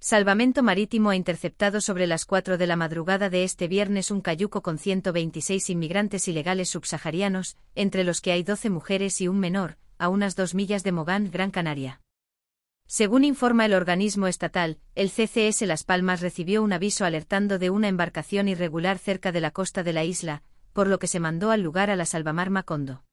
Salvamento Marítimo ha interceptado sobre las 4 de la madrugada de este viernes un cayuco con 126 inmigrantes ilegales subsaharianos, entre los que hay 12 mujeres y un menor, a unas 2 millas de Mogán, Gran Canaria. Según informa el organismo estatal, el CCS Las Palmas recibió un aviso alertando de una embarcación irregular cerca de la costa de la isla, por lo que se mandó al lugar a la Salvamar Macondo.